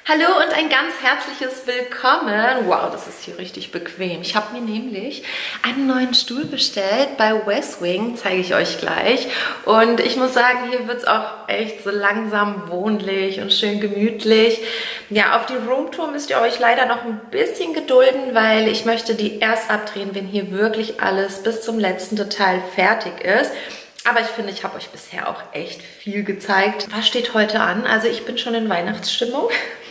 Hallo und ein ganz herzliches Willkommen. Wow, das ist hier richtig bequem. Ich habe mir nämlich einen neuen Stuhl bestellt bei Westwing, zeige ich euch gleich. Und ich muss sagen, hier wird es auch echt so langsam wohnlich und schön gemütlich. Ja, auf die Roomtour müsst ihr euch leider noch ein bisschen gedulden, weil ich möchte die erst abdrehen, wenn hier wirklich alles bis zum letzten Detail fertig ist. Aber ich finde, ich habe euch bisher auch echt viel gezeigt. Was steht heute an? Also ich bin schon in Weihnachtsstimmung.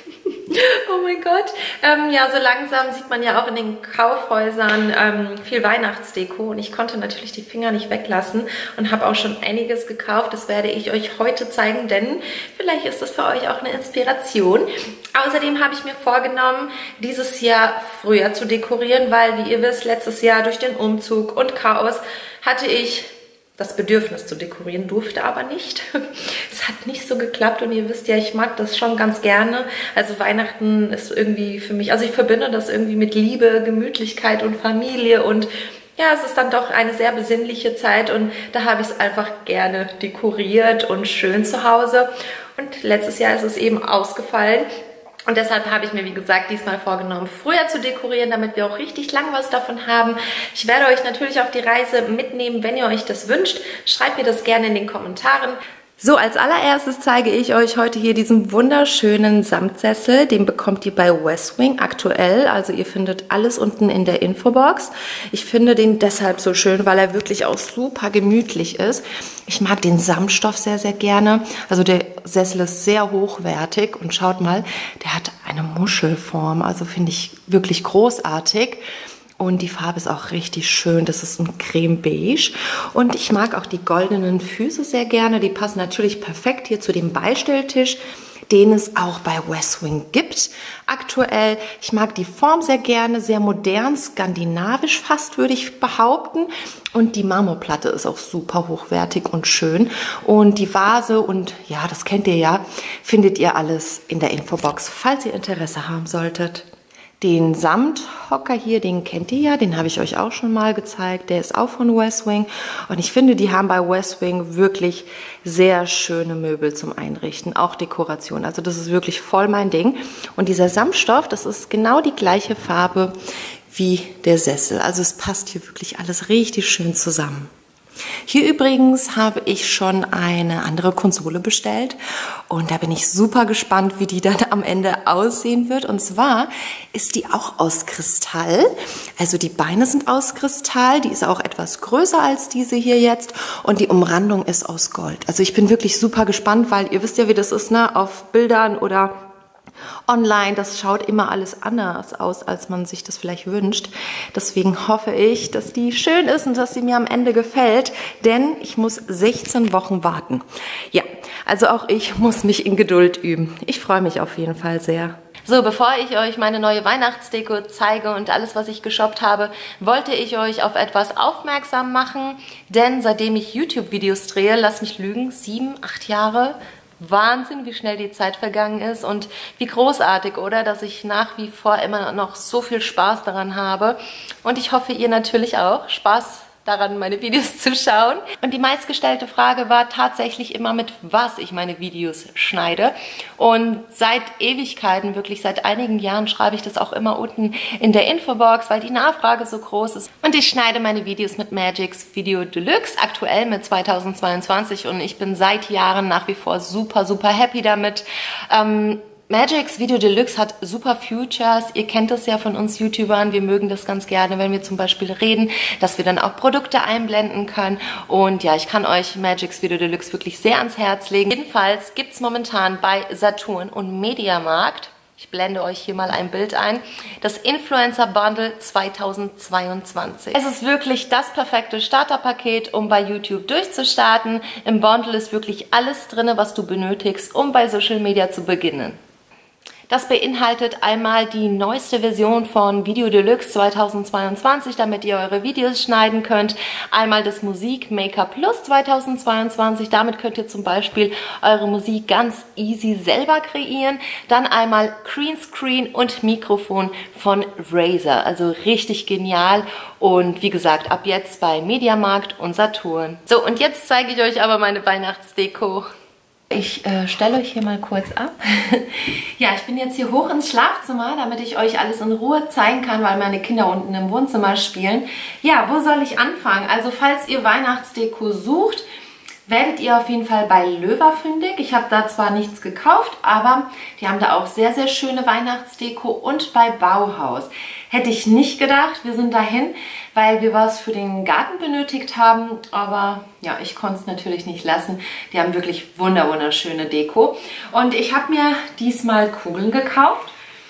Oh mein Gott. Ja, so langsam sieht man ja auch in den Kaufhäusern viel Weihnachtsdeko. Und ich konnte natürlich die Finger nicht weglassen und habe auch schon einiges gekauft. Das werde ich euch heute zeigen, denn vielleicht ist das für euch auch eine Inspiration. Außerdem habe ich mir vorgenommen, dieses Jahr früher zu dekorieren, weil, wie ihr wisst, letztes Jahr durch den Umzug und Chaos hatte ich das Bedürfnis zu dekorieren, durfte aber nicht. Es hat nicht so geklappt und ihr wisst ja, ich mag das schon ganz gerne. Also Weihnachten ist irgendwie für mich, also ich verbinde das irgendwie mit Liebe, Gemütlichkeit und Familie und ja, es ist dann doch eine sehr besinnliche Zeit und da habe ich es einfach gerne dekoriert und schön zu Hause. Und letztes Jahr ist es eben ausgefallen. Und deshalb habe ich mir, wie gesagt, diesmal vorgenommen, früher zu dekorieren, damit wir auch richtig lang was davon haben. Ich werde euch natürlich auf die Reise mitnehmen, wenn ihr euch das wünscht. Schreibt mir das gerne in den Kommentaren. So, als allererstes zeige ich euch heute hier diesen wunderschönen Samtsessel. Den bekommt ihr bei Westwing aktuell. Also ihr findet alles unten in der Infobox. Ich finde den deshalb so schön, weil er wirklich auch super gemütlich ist. Ich mag den Samtstoff sehr, sehr gerne. Also der Sessel ist sehr hochwertig und schaut mal, der hat eine Muschelform. Also finde ich wirklich großartig. Und die Farbe ist auch richtig schön. Das ist ein Creme-Beige. Und ich mag auch die goldenen Füße sehr gerne. Die passen natürlich perfekt hier zu dem Beistelltisch, den es auch bei Westwing gibt aktuell. Ich mag die Form sehr gerne, sehr modern, skandinavisch fast, würde ich behaupten. Und die Marmorplatte ist auch super hochwertig und schön. Und die Vase und ja, das kennt ihr ja, findet ihr alles in der Infobox, falls ihr Interesse haben solltet. Den Samthocker hier, den kennt ihr ja, den habe ich euch auch schon mal gezeigt. Der ist auch von Westwing und ich finde, die haben bei Westwing wirklich sehr schöne Möbel zum Einrichten, auch Dekoration. Also das ist wirklich voll mein Ding. Und dieser Samtstoff, das ist genau die gleiche Farbe wie der Sessel. Also es passt hier wirklich alles richtig schön zusammen. Hier übrigens habe ich schon eine andere Konsole bestellt und da bin ich super gespannt, wie die dann am Ende aussehen wird. Und zwar ist die auch aus Kristall, also die Beine sind aus Kristall, die ist auch etwas größer als diese hier jetzt und die Umrandung ist aus Gold. Also ich bin wirklich super gespannt, weil ihr wisst ja, wie das ist, ne? Auf Bildern oder online, das schaut immer alles anders aus, als man sich das vielleicht wünscht. Deswegen hoffe ich, dass die schön ist und dass sie mir am Ende gefällt, denn ich muss 16 Wochen warten. Ja, also auch ich muss mich in Geduld üben. Ich freue mich auf jeden Fall sehr. So, bevor ich euch meine neue Weihnachtsdeko zeige und alles, was ich geshoppt habe, wollte ich euch auf etwas aufmerksam machen, denn seitdem ich YouTube-Videos drehe, lass mich lügen, 7, 8 Jahre, Wahnsinn, wie schnell die Zeit vergangen ist und wie großartig, oder? Dass ich nach wie vor immer noch so viel Spaß daran habe. Und ich hoffe, ihr natürlich auch Spaß daran, meine Videos zu schauen. Und die meistgestellte Frage war tatsächlich immer, mit was ich meine Videos schneide. Und seit Ewigkeiten, wirklich seit einigen Jahren, schreibe ich das auch immer unten in der Infobox, weil die Nachfrage so groß ist. Und ich schneide meine Videos mit Magix Video Deluxe, aktuell mit 2022. Und ich bin seit Jahren nach wie vor super, super happy damit. Magix Video Deluxe hat super Features. Ihr kennt das ja von uns YouTubern. Wir mögen das ganz gerne, wenn wir zum Beispiel reden, dass wir dann auch Produkte einblenden können. Und ja, ich kann euch Magix Video Deluxe wirklich sehr ans Herz legen. Jedenfalls gibt es momentan bei Saturn und Mediamarkt, ich blende euch hier mal ein Bild ein, das Influencer Bundle 2022. Es ist wirklich das perfekte Starterpaket, um bei YouTube durchzustarten. Im Bundle ist wirklich alles drin, was du benötigst, um bei Social Media zu beginnen. Das beinhaltet einmal die neueste Version von Video Deluxe 2022, damit ihr eure Videos schneiden könnt. Einmal das Musik Maker Plus 2022, damit könnt ihr zum Beispiel eure Musik ganz easy selber kreieren. Dann einmal Greenscreen und Mikrofon von Razer, also richtig genial. Und wie gesagt, ab jetzt bei Mediamarkt und Saturn. So, und jetzt zeige ich euch aber meine Weihnachtsdeko. Ich stelle euch hier mal kurz ab. Ja, ich bin jetzt hier hoch ins Schlafzimmer, damit ich euch alles in Ruhe zeigen kann, weil meine Kinder unten im Wohnzimmer spielen. Ja, wo soll ich anfangen? Also falls ihr Weihnachtsdeko sucht, werdet ihr auf jeden Fall bei Löwer fündig. Ich habe da zwar nichts gekauft, aber die haben da auch sehr, sehr schöne Weihnachtsdeko und bei Bauhaus. Hätte ich nicht gedacht, wir sind dahin, weil wir was für den Garten benötigt haben, aber ja, ich konnte es natürlich nicht lassen. Die haben wirklich wunderschöne Deko und ich habe mir diesmal Kugeln gekauft.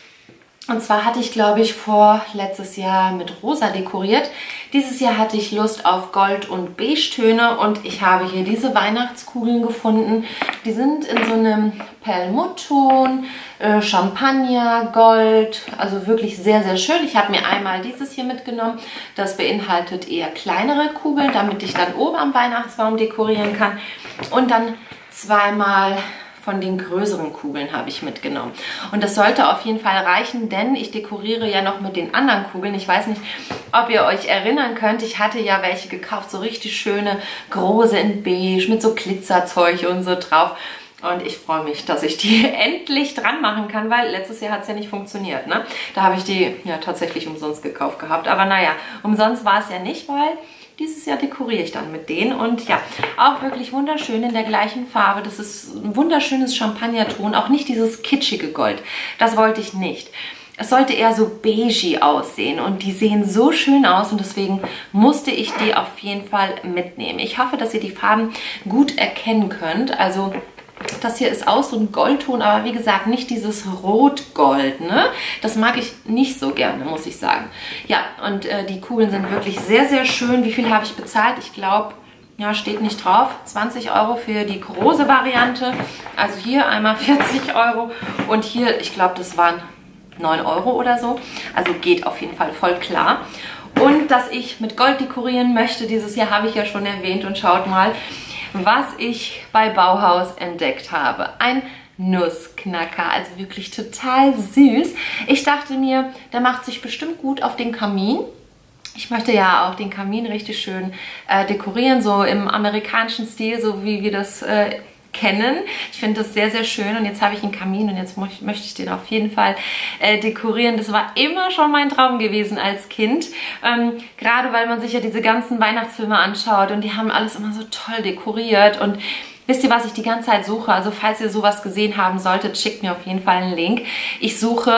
Und zwar hatte ich, glaube ich, letztes Jahr mit Rosa dekoriert. Dieses Jahr hatte ich Lust auf Gold- und Beige-Töne und ich habe hier diese Weihnachtskugeln gefunden. Die sind in so einem Perlmuttton, Champagner, Gold, also wirklich sehr, sehr schön. Ich habe mir einmal dieses hier mitgenommen. Das beinhaltet eher kleinere Kugeln, damit ich dann oben am Weihnachtsbaum dekorieren kann. Und dann zweimal von den größeren Kugeln habe ich mitgenommen. Und das sollte auf jeden Fall reichen, denn ich dekoriere ja noch mit den anderen Kugeln. Ich weiß nicht, ob ihr euch erinnern könnt. Ich hatte ja welche gekauft, so richtig schöne, große in beige, mit so Glitzerzeug und so drauf. Und ich freue mich, dass ich die endlich dran machen kann, weil letztes Jahr hat es ja nicht funktioniert, ne? Da habe ich die ja tatsächlich umsonst gekauft gehabt. Aber naja, umsonst war es ja nicht, weil dieses Jahr dekoriere ich dann mit denen und ja, auch wirklich wunderschön in der gleichen Farbe. Das ist ein wunderschönes Champagnerton, auch nicht dieses kitschige Gold. Das wollte ich nicht. Es sollte eher so beige aussehen und die sehen so schön aus und deswegen musste ich die auf jeden Fall mitnehmen. Ich hoffe, dass ihr die Farben gut erkennen könnt. Also das hier ist auch so ein Goldton, aber wie gesagt, nicht dieses Rot-Gold, ne? Das mag ich nicht so gerne, muss ich sagen. Ja, und die Kugeln sind wirklich sehr, sehr schön. Wie viel habe ich bezahlt? Ich glaube, ja, steht nicht drauf. 20 € für die große Variante. Also hier einmal 40 € und hier, ich glaube, das waren 9 € oder so. Also geht auf jeden Fall voll klar. Und dass ich mit Gold dekorieren möchte, dieses Jahr habe ich ja schon erwähnt und schaut mal, was ich bei Bauhaus entdeckt habe. Ein Nussknacker, also wirklich total süß. Ich dachte mir, der macht sich bestimmt gut auf den Kamin. Ich möchte ja auch den Kamin richtig schön dekorieren, so im amerikanischen Stil, so wie wir das kennen. Ich finde das sehr, sehr schön und jetzt habe ich einen Kamin und jetzt möchte ich den auf jeden Fall dekorieren. Das war immer schon mein Traum gewesen als Kind, gerade weil man sich ja diese ganzen Weihnachtsfilme anschaut und die haben alles immer so toll dekoriert und wisst ihr, was ich die ganze Zeit suche? Also falls ihr sowas gesehen haben solltet, schickt mir auf jeden Fall einen Link. Ich suche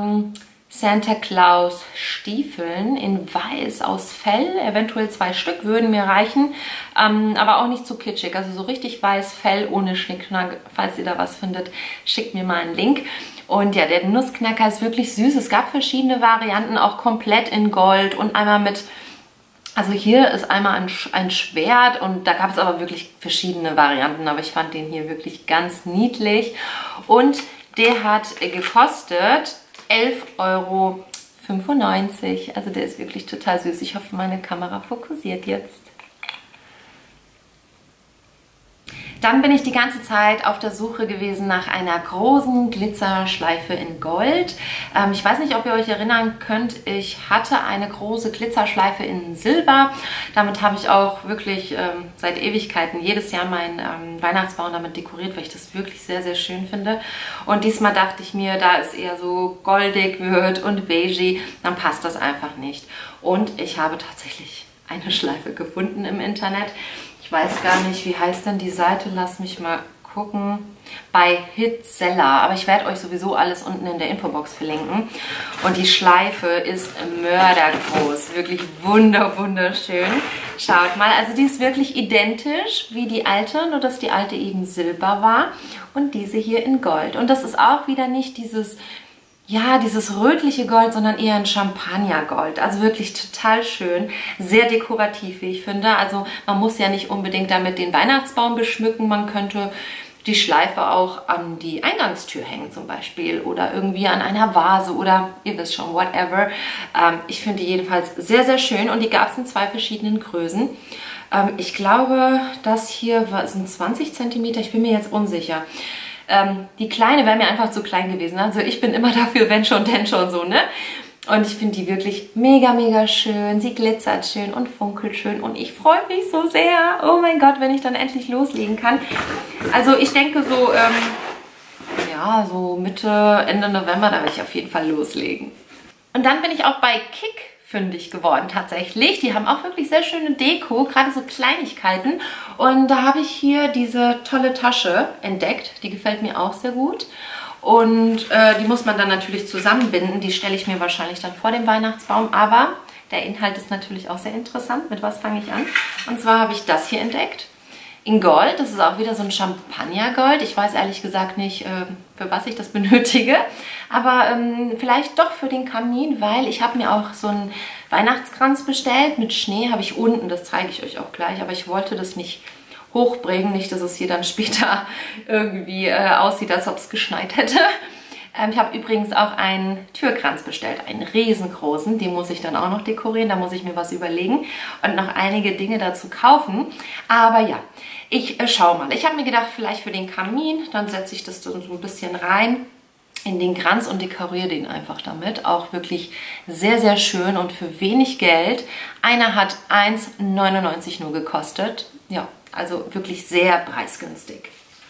Santa Claus Stiefeln in weiß aus Fell, eventuell 2 Stück würden mir reichen, aber auch nicht zu kitschig, also so richtig weiß Fell ohne Schnickschnack. Falls ihr da was findet, schickt mir mal einen Link. Und ja, der Nussknacker ist wirklich süß. Es gab verschiedene Varianten, auch komplett in Gold und einmal mit, also hier ist einmal ein Schwert und da gab es aber wirklich verschiedene Varianten, aber ich fand den hier wirklich ganz niedlich und der hat gekostet 11,95 €. Also der ist wirklich total süß. Ich hoffe, meine Kamera fokussiert jetzt. Dann bin ich die ganze Zeit auf der Suche gewesen nach einer großen Glitzerschleife in Gold. Ich weiß nicht, ob ihr euch erinnern könnt, ich hatte eine große Glitzerschleife in Silber. Damit habe ich auch wirklich seit Ewigkeiten jedes Jahr meinen Weihnachtsbaum damit dekoriert, weil ich das wirklich sehr, sehr schön finde. Und diesmal dachte ich mir, da es eher so goldig wird und beige, dann passt das einfach nicht. Und ich habe tatsächlich eine Schleife gefunden im Internet. Ich weiß gar nicht, wie heißt denn die Seite? Lass mich mal gucken. Bei Hitseller. Aber ich werde euch sowieso alles unten in der Infobox verlinken. Und die Schleife ist mördergroß. Wirklich wunderschön. Schaut mal, also die ist wirklich identisch wie die alte, nur dass die alte eben Silber war. Und diese hier in Gold. Und das ist auch wieder nicht dieses rötliche Gold, sondern eher ein Champagnergold. Also wirklich total schön. Sehr dekorativ, wie ich finde. Also man muss ja nicht unbedingt damit den Weihnachtsbaum beschmücken. Man könnte die Schleife auch an die Eingangstür hängen zum Beispiel oder irgendwie an einer Vase oder ihr wisst schon, whatever. Ich finde die jedenfalls sehr, sehr schön und die gab es in 2 verschiedenen Größen. Ich glaube, das hier sind 20 cm. Ich bin mir jetzt unsicher. Die kleine wäre mir einfach zu klein gewesen. Also ich bin immer dafür, wenn schon, denn schon so, ne? Und ich finde die wirklich mega, mega schön. Sie glitzert schön und funkelt schön. Und ich freue mich so sehr. Oh mein Gott, wenn ich dann endlich loslegen kann. Also ich denke so, ja, so Mitte, Ende November, da werde ich auf jeden Fall loslegen. Und dann bin ich auch bei Kick fündig geworden tatsächlich. Die haben auch wirklich sehr schöne Deko, gerade so Kleinigkeiten. Und da habe ich hier diese tolle Tasche entdeckt. Die gefällt mir auch sehr gut. Und die muss man dann natürlich zusammenbinden. Die stelle ich mir wahrscheinlich dann vor dem Weihnachtsbaum. Aber der Inhalt ist natürlich auch sehr interessant. Mit was fange ich an? Und zwar habe ich das hier entdeckt. In Gold. Das ist auch wieder so ein Champagnergold. Ich weiß ehrlich gesagt nicht, für was ich das benötige. Aber vielleicht doch für den Kamin, weil ich habe mir auch so einen Weihnachtskranz bestellt. Mit Schnee habe ich unten. Das zeige ich euch auch gleich. Aber ich wollte das nicht hochbringen. Nicht, dass es hier dann später irgendwie aussieht, als ob es geschneit hätte. Ich habe übrigens auch einen Türkranz bestellt, einen riesengroßen. Den muss ich dann auch noch dekorieren, da muss ich mir was überlegen und noch einige Dinge dazu kaufen. Aber ja, ich schaue mal. Ich habe mir gedacht, vielleicht für den Kamin, dann setze ich das dann so ein bisschen rein in den Kranz und dekoriere den einfach damit. Auch wirklich sehr, sehr schön und für wenig Geld. Einer hat 1,99 nur gekostet. Ja, also wirklich sehr preisgünstig.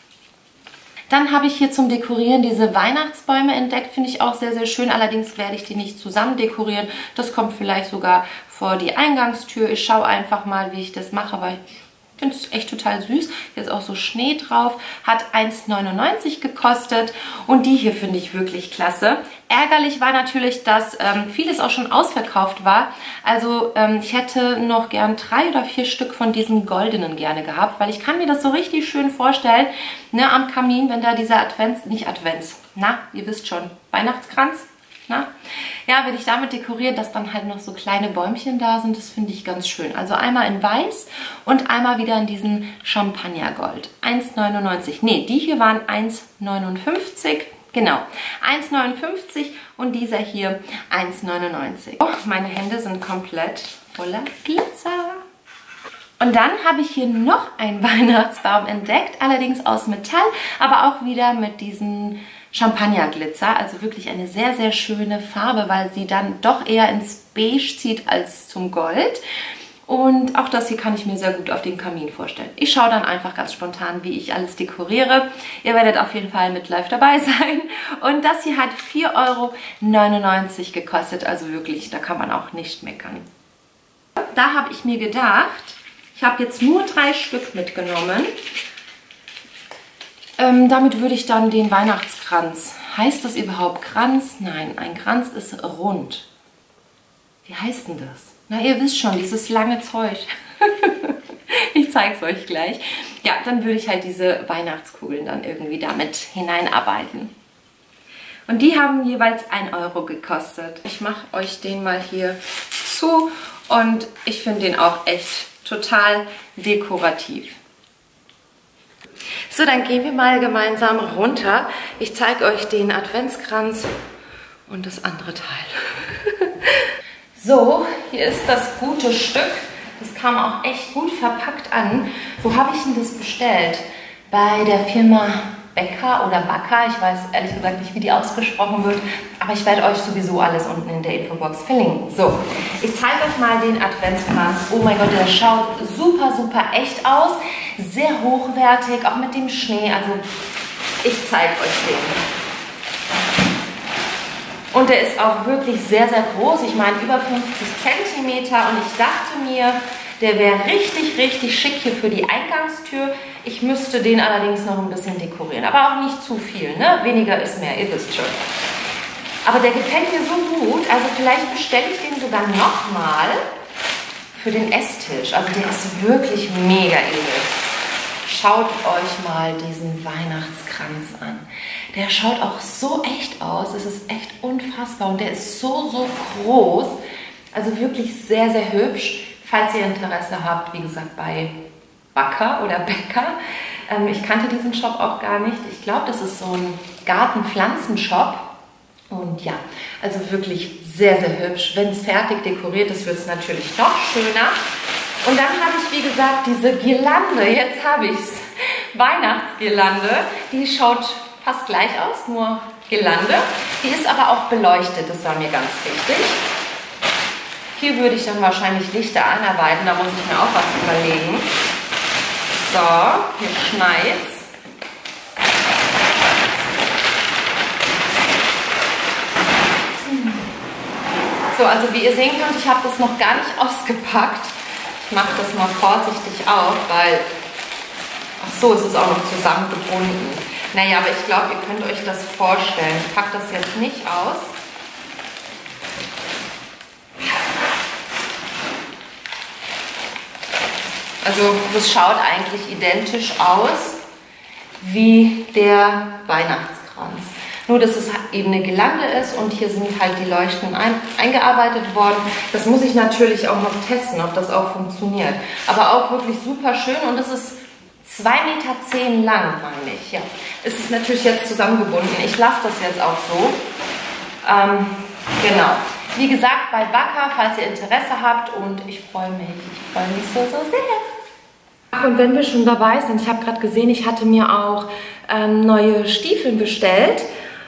Dann habe ich hier zum Dekorieren diese Weihnachtsbäume entdeckt, finde ich auch sehr, sehr schön. Allerdings werde ich die nicht zusammen dekorieren. Das kommt vielleicht sogar vor die Eingangstür. Ich schaue einfach mal, wie ich das mache, weil ich finde es echt total süß. Hier ist auch so Schnee drauf. Hat 1,99 gekostet. Und die hier finde ich wirklich klasse. Ärgerlich war natürlich, dass vieles auch schon ausverkauft war. Also ich hätte noch gern 3 oder 4 Stück von diesen goldenen gerne gehabt, weil ich kann mir das so richtig schön vorstellen, ne, am Kamin, wenn da dieser ihr wisst schon, Weihnachtskranz. Na? Ja, wenn ich damit dekoriere, dass dann halt noch so kleine Bäumchen da sind, das finde ich ganz schön. Also einmal in weiß und einmal wieder in diesen Champagnergold. 1,99. Ne, die hier waren 1,59. Genau, 1,59 und dieser hier 1,99. Oh, meine Hände sind komplett voller Glitzer. Und dann habe ich hier noch einen Weihnachtsbaum entdeckt, allerdings aus Metall, aber auch wieder mit diesen Champagnerglitzer. Also wirklich eine sehr, sehr schöne Farbe, weil sie dann doch eher ins Beige zieht als zum Gold. Und auch das hier kann ich mir sehr gut auf dem Kamin vorstellen. Ich schaue dann einfach ganz spontan, wie ich alles dekoriere. Ihr werdet auf jeden Fall mit live dabei sein. Und das hier hat 4,99 € gekostet. Also wirklich, da kann man auch nicht meckern. Da habe ich mir gedacht, ich habe jetzt nur 3 Stück mitgenommen. Damit würde ich dann den Weihnachtskranz. Heißt das überhaupt Kranz? Nein, ein Kranz ist rund. Wie heißt denn das? Na, ihr wisst schon, dieses lange Zeug. Ich zeige es euch gleich. Ja, dann würde ich halt diese Weihnachtskugeln dann irgendwie damit hineinarbeiten. Und die haben jeweils 1 € gekostet. Ich mache euch den mal hier zu und ich finde den auch echt total dekorativ. So, dann gehen wir mal gemeinsam runter. Ich zeige euch den Adventskranz und das andere Teil. So, hier ist das gute Stück. Das kam auch echt gut verpackt an. Wo habe ich denn das bestellt? Bei der Firma Becker oder Backer. Ich weiß ehrlich gesagt nicht, wie die ausgesprochen wird. Aber ich werde euch sowieso alles unten in der Infobox verlinken. So, ich zeige euch mal den Adventskranz. Oh mein Gott, der schaut super, super echt aus. Sehr hochwertig, auch mit dem Schnee. Also, ich zeige euch den. Und der ist auch wirklich sehr, sehr groß. Ich meine, über 50 cm. Und ich dachte mir, der wäre richtig, richtig schick hier für die Eingangstür. Ich müsste den allerdings noch ein bisschen dekorieren. Aber auch nicht zu viel, ne? Weniger ist mehr, ihr wisst schon. Aber der gefällt mir so gut. Also vielleicht bestelle ich den sogar nochmal für den Esstisch. Also der ist wirklich mega edel. Schaut euch mal diesen Weihnachtskranz an. Der schaut auch so echt aus. Es ist echt unfassbar. Und der ist so, so groß. Also wirklich sehr, sehr hübsch. Falls ihr Interesse habt, wie gesagt, bei Backer oder Bäcker. Ich kannte diesen Shop auch gar nicht. Ich glaube, das ist so ein Gartenpflanzenshop. Und ja, also wirklich sehr, sehr hübsch. Wenn es fertig dekoriert ist, wird es natürlich noch schöner. Und dann habe ich, wie gesagt, diese Girlande. Jetzt habe ich es. Weihnachtsgirlande. Die schaut fast gleich aus, nur Girlande. Die ist aber auch beleuchtet, das war mir ganz wichtig. Hier würde ich dann wahrscheinlich Lichter einarbeiten, da muss ich mir auch was überlegen. So, hier schneit's. So, also wie ihr sehen könnt, ich habe das noch gar nicht ausgepackt. Ich mache das mal vorsichtig auf, weil... Ach so, es ist auch noch zusammengebunden. Naja, aber ich glaube, ihr könnt euch das vorstellen. Ich packe das jetzt nicht aus. Also das schaut eigentlich identisch aus wie der Weihnachtskranz. Nur, dass es eben eine Girlande ist und hier sind halt die Leuchten eingearbeitet worden. Das muss ich natürlich auch noch testen, ob das auch funktioniert. Aber auch wirklich super schön und es ist 2,10 Meter lang, meine ich. Ja, es ist natürlich jetzt zusammengebunden. Ich lasse das jetzt auch so. Genau. Wie gesagt, bei Wacker, falls ihr Interesse habt und ich freue mich so, so sehr. Ach, und wenn wir schon dabei sind, ich habe gerade gesehen, ich hatte mir auch neue Stiefel bestellt.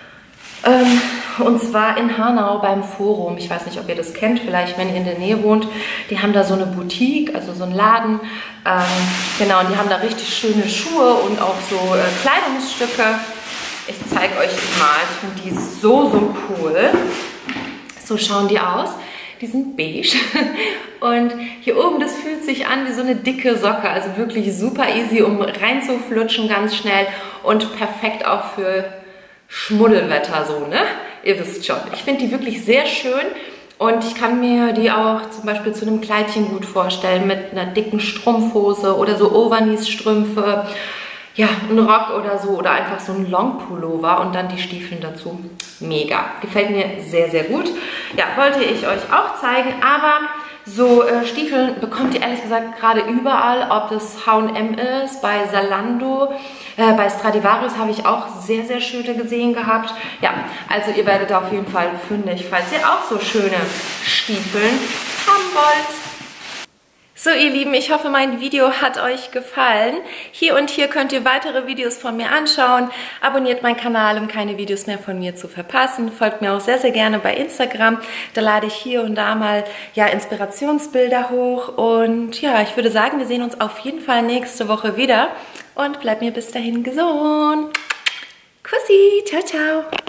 Und zwar in Hanau beim Forum. Ich weiß nicht, ob ihr das kennt, vielleicht wenn ihr in der Nähe wohnt. Die haben da so eine Boutique, also so einen Laden. Genau, und die haben da richtig schöne Schuhe und auch so Kleidungsstücke. Ich zeige euch die mal. Ich finde die so, so cool. So schauen die aus. Die sind beige. Und hier oben, das fühlt sich an wie so eine dicke Socke. Also wirklich super easy, um reinzuflutschen ganz schnell. Und perfekt auch für Schmuddelwetter so, ne? Ihr wisst schon. Ich finde die wirklich sehr schön und ich kann mir die auch zum Beispiel zu einem Kleidchen gut vorstellen mit einer dicken Strumpfhose oder so Overknee-Strümpfe, ja, ein Rock oder so oder einfach so ein Longpullover und dann die Stiefel dazu. Mega. Gefällt mir sehr, sehr gut. Ja, wollte ich euch auch zeigen, aber so Stiefel bekommt ihr ehrlich gesagt gerade überall, ob das H&M ist, bei Zalando, bei Stradivarius habe ich auch sehr, sehr schöne gesehen gehabt. Ja, also ihr werdet auf jeden Fall fündig, falls ihr auch so schöne Stiefel haben wollt. So ihr Lieben, ich hoffe mein Video hat euch gefallen. Hier und hier könnt ihr weitere Videos von mir anschauen. Abonniert meinen Kanal, um keine Videos mehr von mir zu verpassen. Folgt mir auch sehr, sehr gerne bei Instagram. Da lade ich hier und da mal ja, Inspirationsbilder hoch. Und ja, ich würde sagen, wir sehen uns auf jeden Fall nächste Woche wieder. Und bleibt mir bis dahin gesund. Kussi, ciao, ciao.